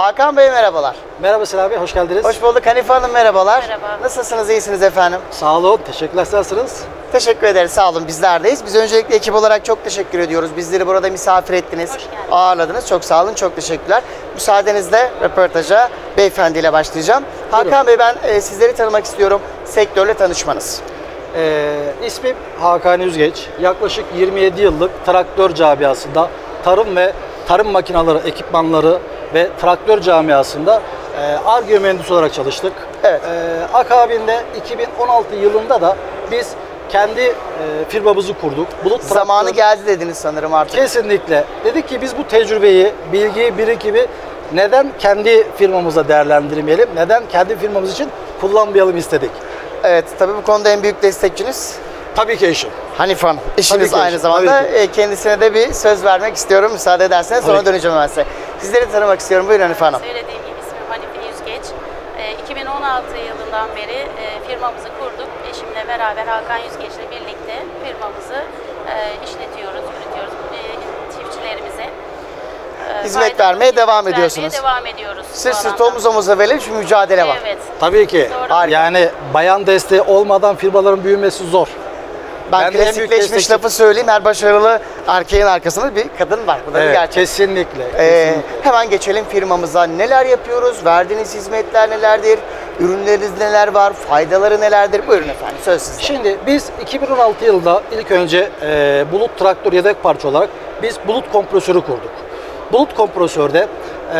Hakan Bey merhabalar. Merhaba Selami Bey, hoş geldiniz. Hoş bulduk. Hanife Hanım merhabalar. Merhaba. Nasılsınız, iyisiniz efendim? Sağ olun, teşekkürler, nasılsınız? Teşekkür ederiz, sağ olun, bizlerdeyiz. Biz öncelikle ekip olarak çok teşekkür ediyoruz. Bizleri burada misafir ettiniz, Hoş geldiniz. ağırladınız. Çok sağ olun, çok teşekkürler. Müsaadenizle röportaja beyefendiyle başlayacağım. Buyurun. Hakan Bey, ben sizleri tanımak istiyorum. Sektörle tanışmanız. İsmim Hakan Yüzgeç. Yaklaşık 27 yıllık traktör camiasında tarım ve tarım makineleri, ekipmanları ve traktör camiasında Ar-Ge mühendisi olarak çalıştık. Evet. Akabinde 2016 yılında da biz kendi firmamızı kurduk. Bulut Zamanı Traktör. geldi dediniz sanırım artık. Kesinlikle. Dedik ki biz bu tecrübeyi, bilgiyi, birikimi neden kendi firmamıza değerlendirmeyelim, neden kendi firmamız için kullanmayalım istedik. Evet, tabii bu konuda en büyük destekçiniz Tabii ki eşim. Hanife Hanım. İşiniz Tabii ki, aynı zamanda. tabii Kendisine de bir söz vermek istiyorum. Müsaade ederseniz sonra Tabii ki. döneceğim hemen size. Sizleri tanımak istiyorum. Buyurun Hanife Hanım. Söylediğim gibi ismim Hanife Yüzgeç. 2016 yılından beri firmamızı kurduk. Eşimle beraber Hakan Yüzgeç'le birlikte firmamızı işletiyoruz, yürütüyoruz çiftçilerimize. Hizmet vermeye devam ediyorsunuz. Devam ediyoruz. Sırt bu sırta alanda. omuz omuza verilmiş bir mücadele var. Evet. Tabii ki. Doğru. Harika. Yani bayan desteği olmadan firmaların büyümesi zor. Ben Ben de en büyük klasikleşmiş destekçi- lafı söyleyeyim. Her başarılı erkeğin arkasında bir kadın var. Bu da bir Evet, gerçek. kesinlikle. Hemen geçelim firmamıza. Neler yapıyoruz? Verdiğiniz hizmetler nelerdir? Ürünleriniz neler var? Faydaları nelerdir? Buyurun efendim, söz sizde. Şimdi biz 2016 yılında ilk önce Bulut Traktör yedek parça olarak biz Bulut kompresörü kurduk. Bulut kompresörde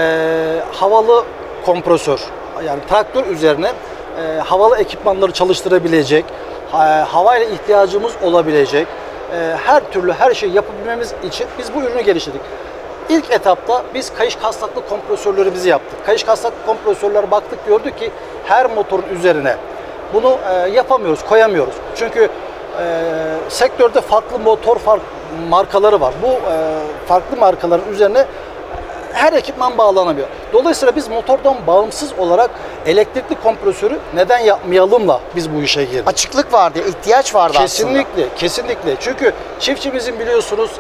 havalı kompresör, yani traktör üzerine havalı ekipmanları çalıştırabilecek, havayla ihtiyacımız olabilecek her türlü her şeyi yapabilmemiz için biz bu ürünü geliştirdik. İlk etapta biz kayış kasnaklı kompresörlerimizi yaptık. Kayış kasnaklı kompresörler baktık, gördük ki her motorun üzerine bunu yapamıyoruz, koyamıyoruz. Çünkü sektörde farklı motor markaları var. Bu farklı markaların üzerine her ekipman bağlanamıyor. Dolayısıyla biz motordan bağımsız olarak elektrikli kompresörü neden yapmayalımla biz bu işe girdik. Açıklık vardı, ihtiyaç vardı aslında. Kesinlikle, kesinlikle. Çünkü çiftçimizin biliyorsunuz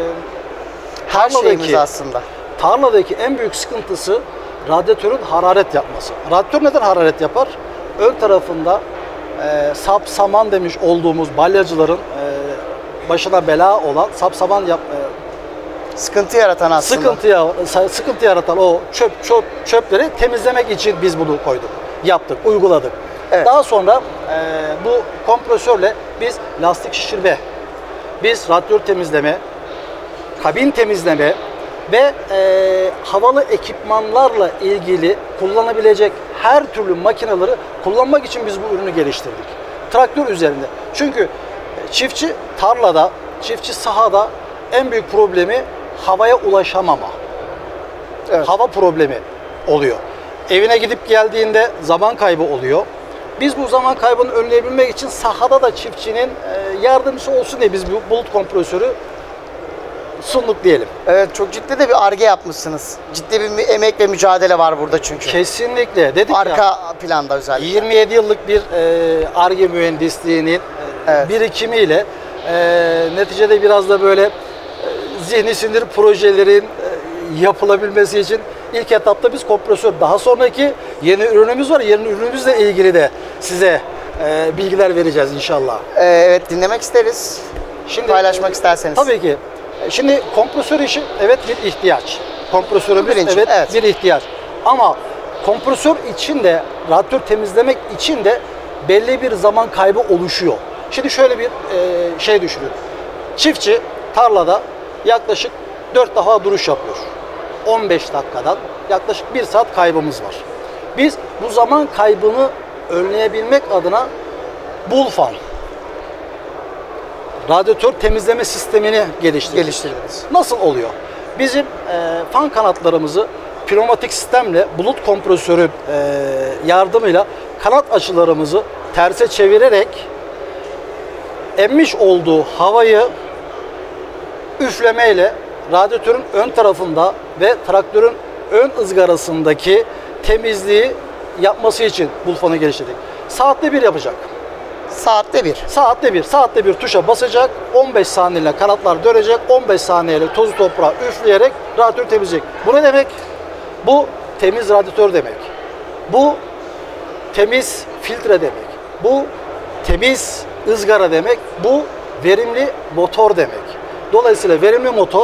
Her şeyimiz aslında. tarladaki en büyük sıkıntısı radyatörün hararet yapması. Radyatör neden hararet yapar? Ön tarafında sapsaman demiş olduğumuz balyacıların başına bela olan sapsaman Sıkıntı yaratan aslında. sıkıntı yaratan o çöpleri temizlemek için biz bunu koyduk, yaptık, uyguladık. Evet. Daha sonra bu kompresörle biz lastik şişirme, biz radyatör temizleme, kabin temizleme ve havalı ekipmanlarla ilgili kullanabilecek her türlü makineleri kullanmak için biz bu ürünü geliştirdik. Traktör üzerinde. Çünkü çiftçi tarlada, çiftçi sahada en büyük problemi havaya ulaşamama. Evet. Hava problemi oluyor. Evine gidip geldiğinde zaman kaybı oluyor. Biz bu zaman kaybını önleyebilmek için sahada da çiftçinin yardımcısı olsun diye biz bu bulut kompresörü sunduk diyelim. Evet, çok ciddi de bir Ar-Ge yapmışsınız. Ciddi bir emek ve mücadele var burada çünkü. Kesinlikle. Dedik Arka ya, planda özellikle. 27 yıllık bir Ar-Ge mühendisliğinin Evet. birikimiyle neticede biraz da böyle zihni sinir projelerin yapılabilmesi için ilk etapta biz kompresör, daha sonraki yeni ürünümüz var. Yeni ürünümüzle ilgili de size bilgiler vereceğiz inşallah. Evet, dinlemek isteriz. Şimdi Paylaşmak isterseniz. Tabii ki. Şimdi kompresör işi evet bir ihtiyaç. Kompresörümüz Birinci, evet. bir ihtiyaç. Ama kompresör için de, radyatör temizlemek için de belli bir zaman kaybı oluşuyor. Şimdi şöyle bir şey düşünün. Çiftçi tarlada yaklaşık 4 defa duruş yapıyor. 15 dakikadan yaklaşık 1 saat kaybımız var. Biz bu zaman kaybını önleyebilmek adına Bulfan radyatör temizleme sistemini geliştirdiniz. Nasıl oluyor? Bizim fan kanatlarımızı pneumatik sistemle bulut kompresörü yardımıyla kanat açılarımızı terse çevirerek emmiş olduğu havayı üflemeyle radyatörün ön tarafında ve traktörün ön ızgarasındaki temizliği yapması için Bulfan'ı geliştirdik. Saatte bir yapacak. Saatte bir. Saatte bir tuşa basacak, 15 saniyeyle kanatlar dönecek, 15 saniyeyle tozu toprağı üfleyerek radyatörü temizleyecek. Bu ne demek? Bu temiz radyatör demek. Bu temiz filtre demek. Bu temiz ızgara demek. Bu verimli motor demek. Dolayısıyla verimli motor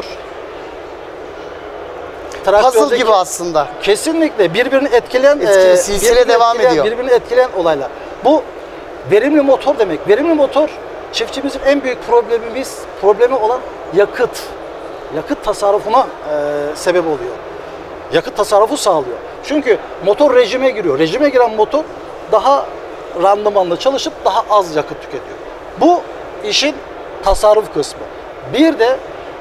Puzzle gibi aslında. kesinlikle birbirini etkileyen, silsile devam ediyor. Birbirini etkileyen olaylar. Bu verimli motor demek. Verimli motor çiftçimizin en büyük problemi olan yakıt. Yakıt tasarrufuna sebep oluyor. Yakıt tasarrufu sağlıyor. Çünkü motor rejime giriyor. Rejime giren motor daha randımanlı çalışıp daha az yakıt tüketiyor. Bu işin tasarruf kısmı. Bir de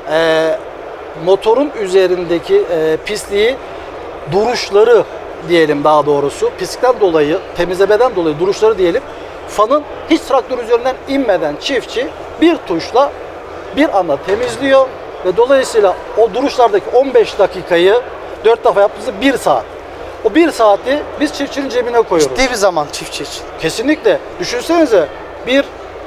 motorun üzerindeki pisliği, duruşları diyelim daha doğrusu, pislikten dolayı, temizlemeden dolayı duruşları diyelim, fanın hiç traktör üzerinden inmeden çiftçi bir tuşla bir anda temizliyor ve dolayısıyla o duruşlardaki 15 dakikayı 4 defa yaptığımızda 1 saat. O 1 saati biz çiftçinin cebine koyuyoruz. Ciddi bir zaman çiftçi için. Kesinlikle. Düşünsenize bir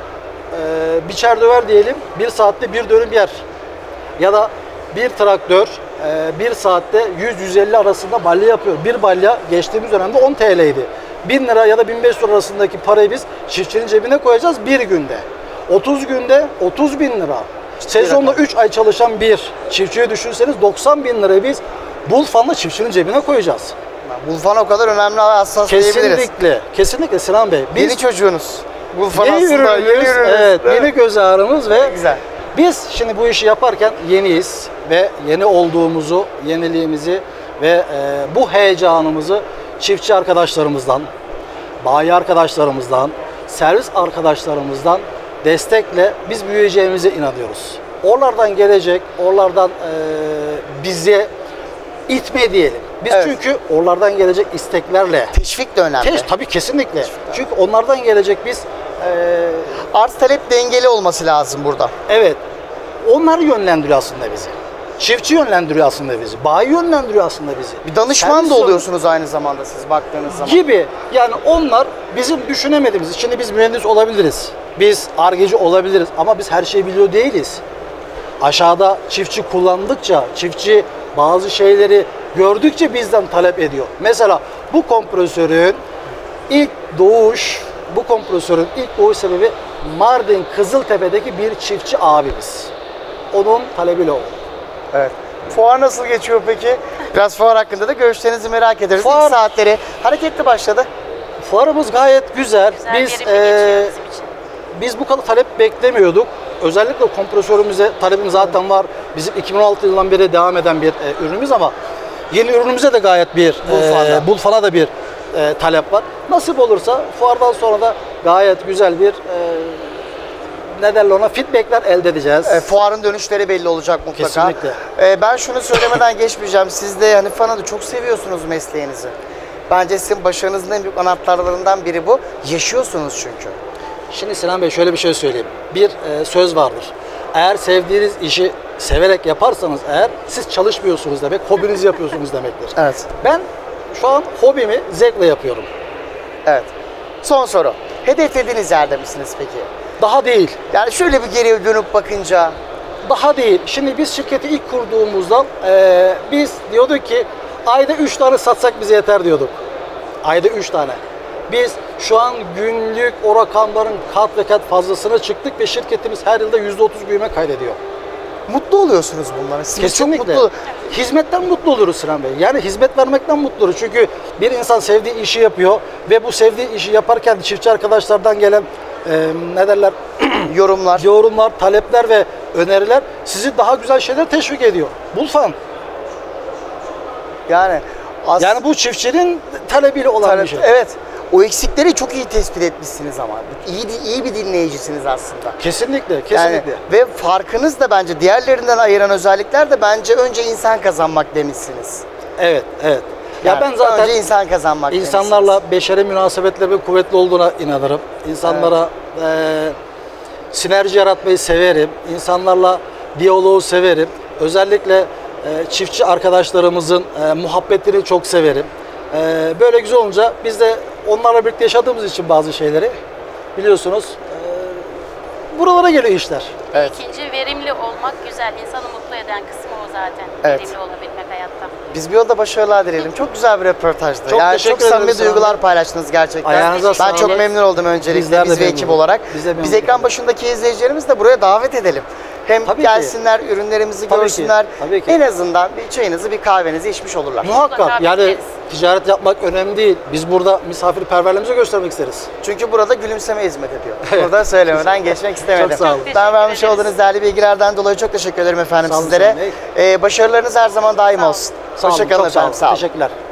biçer döver diyelim 1 saatte bir dönüm yer. Ya da bir traktör 1 saatte 100-150 arasında balya yapıyor. Bir balya geçtiğimiz dönemde 10 TL'ydi. 1000 lira ya da 1500 lira arasındaki parayı biz çiftçinin cebine koyacağız bir günde. 30 günde 30 bin lira. Sezonda 3 ay çalışan bir çiftçiyi düşünseniz 90 bin lirayı biz Bulfan'la çiftçinin cebine koyacağız. Bulfan o kadar önemli ve hassas diyebiliriz. Kesinlikle. Kesinlikle Sinan Bey. Yeni çocuğunuz. Bulfan yeni aslında yeni ürünümüz, ürünümüz. evet, yeni göz ağrımız ve Güzel. biz şimdi bu işi yaparken yeniyiz ve yeni olduğumuzu, yeniliğimizi ve bu heyecanımızı çiftçi arkadaşlarımızdan, bayi arkadaşlarımızdan, servis arkadaşlarımızdan destekle biz büyüyeceğimize inanıyoruz. Oralardan gelecek, oralardan bize itme diyelim. Biz Evet. çünkü oralardan gelecek isteklerle, Teşvik de önemli. tabii kesinlikle. Çünkü onlardan gelecek biz Arz talep dengeli olması lazım burada. evet, onlar yönlendiriyor aslında bizi. Çiftçi yönlendiriyor aslında bizi. Bayi yönlendiriyor aslında bizi. Bir danışman Servis da oluyorsunuz aynı zamanda siz baktığınız zaman. gibi. Yani onlar bizim düşünemediğimiz. Şimdi biz mühendis olabiliriz. Biz argeci olabiliriz ama biz her şeyi biliyor değiliz. Aşağıda çiftçi kullandıkça, çiftçi bazı şeyleri gördükçe bizden talep ediyor. Mesela bu kompresörün ilk doğuş sebebi Mardin Kızıltepe'deki bir çiftçi abimiz. Onun talebiyle oldu. Evet. Fuar nasıl geçiyor peki? Biraz fuar hakkında da görüşlerinizi merak ederiz. Fuar- İlk saatleri hareketli başladı. Fuarımız gayet güzel. Güzel, Biz verimli geçiyor bizim için. biz bu kadar talep beklemiyorduk. Özellikle kompresörümüze talebim zaten var. Bizim 2016 yılından beri devam eden bir ürünümüz ama yeni ürünümüze de gayet bir Bulfan'a da bir talep var. Nasip olursa fuardan sonra da gayet güzel bir ne derler ona feedbackler elde edeceğiz. Fuarın dönüşleri belli olacak mutlaka. Kesinlikle. Ben şunu söylemeden geçmeyeceğim. Siz de hani FANA'da çok seviyorsunuz mesleğinizi. Bence sizin başarınızın en büyük anahtarlarından biri bu. Yaşıyorsunuz çünkü. Şimdi Sinan Bey şöyle bir şey söyleyeyim. Bir söz vardır. Eğer sevdiğiniz işi severek yaparsanız eğer siz çalışmıyorsunuz demek, hobinizi yapıyorsunuz demektir. Evet. Ben şu an hobimi zevkle yapıyorum. Evet. Son soru. Hedeflediğiniz yerde misiniz peki? Daha değil. Yani şöyle bir geriye dönüp bakınca Daha değil. Şimdi biz şirketi ilk kurduğumuzdan biz diyorduk ki ayda 3 tane satsak bize yeter diyorduk. Ayda 3 tane. Biz şu an günlük o rakamların kat ve kat fazlasına çıktık ve şirketimiz her yılda %30 büyüme kaydediyor. mutlu oluyorsunuz bunlara. Siz Kesinlikle. çok mutlu. Hizmetten mutlu oluruz Sinan Bey. Yani hizmet vermekten mutlu oluruz. Çünkü bir insan sevdiği işi yapıyor ve bu sevdiği işi yaparken çiftçi arkadaşlardan gelen ne derler yorumlar, talepler ve öneriler sizi daha güzel şeyler teşvik ediyor. Bulfan. Yani Yani bu çiftçinin talebiyle olan bir şey. Evet. O eksikleri çok iyi tespit etmişsiniz ama. İyi bir dinleyicisiniz aslında. Kesinlikle, kesinlikle. Yani, ve farkınız da bence diğerlerinden ayıran özellikler de bence önce insan kazanmak demişsiniz. Evet, evet. Ya Yani ben zaten önce insan kazanmak insanlarla beşeri münasebetlerin kuvvetli olduğuna inanırım. İnsanlara sinerji yaratmayı severim. İnsanlarla diyaloğu severim. Özellikle çiftçi arkadaşlarımızın muhabbetini çok severim. Böyle güzel olunca biz de onlarla birlikte yaşadığımız için bazı şeyleri biliyorsunuz buralara geliyor işler. Evet. İkinci, verimli olmak güzel. İnsanı mutlu eden kısmı o zaten. Evet. Verimli olabilmek hayatta. Biz bir yolda başarılar dileyelim. Çok güzel bir röportajdı. Çok Yani teşekkür çok samimi ederim duygular sana. paylaştınız gerçekten. Ayağınıza Ben sağlık. çok memnun oldum öncelikle Bizler de biz ve memnun ekip olduk. olarak. Biz de memnun Biz ekran olduk. başındaki izleyicilerimiz de buraya davet edelim. Hem Tabii ki. gelsinler, ürünlerimizi Tabii ki, görsünler. tabii ki. En azından bir çayınızı, bir kahvenizi içmiş olurlar. Muhakkak Mutlaka yani bekleriz. ticaret yapmak önemli değil. Biz burada misafirperverliğimizi göstermek isteriz. Çünkü burada gülümseme hizmet ediyor. Burada söylemeden geçmek istemedim. Çok sağ olun. Çok Ben vermiş teşekkür olduğunuz ederiz. değerli bilgilerden dolayı çok teşekkür ederim efendim Sağ olun, sizlere. Sami Başarılarınız her zaman daim Sağ olun. olsun. Sağ olun, Hoşça kalın çok sağ olun. efendim. Sağ olun. Teşekkürler.